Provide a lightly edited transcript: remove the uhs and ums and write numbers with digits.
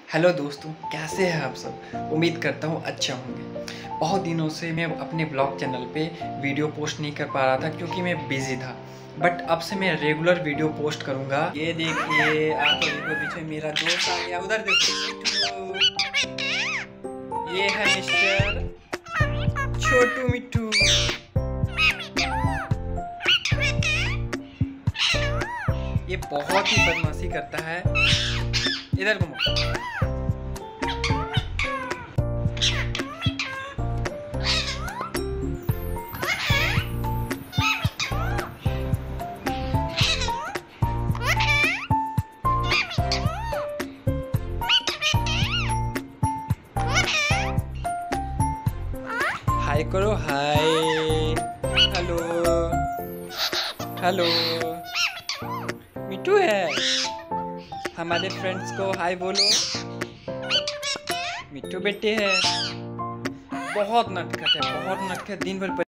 Hello दोस्तों, कैसे हैं आप सब। उम्मीद करता हूँ अच्छा होंगे। बहुत दिनों से मैं अपने ब्लॉग चैनल पे वीडियो पोस्ट नहीं कर पा रहा था क्योंकि मैं बिजी था। बट अब से मैं रेगुलर वीडियो पोस्ट करूँगा। ये देखिए, आप देखो पीछे मेरा दोस्त आ गया। उधर देखो, ये है मिस्टर छोटू मिट्टू। ये बहुत ही बदमाशी करता है। इधर घूमो। हाय करो, हाय। Hello hello. मिट्टू है, हमारे फ्रेंड्स को हाय बोलो। मिट्टू बेटे है, बहुत नटखट है, बहुत नटखट। दिन भर